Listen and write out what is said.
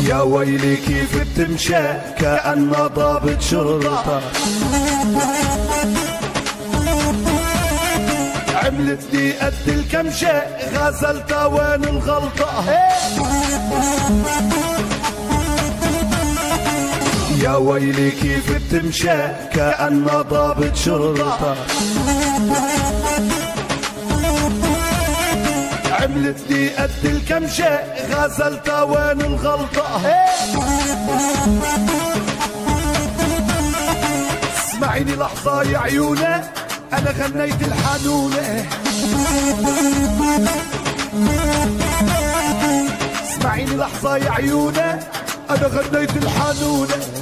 يا ويلي كيف بتمشى كأن ضابط شرطة، عملت لي قد الكمشة غزلتها وين الغلطة. يا ويلي كيف بتمشى كأن ضابط شرطة، عملت لي قد الكمشة غزلتها وين الغلطة. اسمعيني لحظة يا عيونة أنا غنيت الحنونة، اسمعيني لحظة يا عيونة أنا غنيت الحنونة.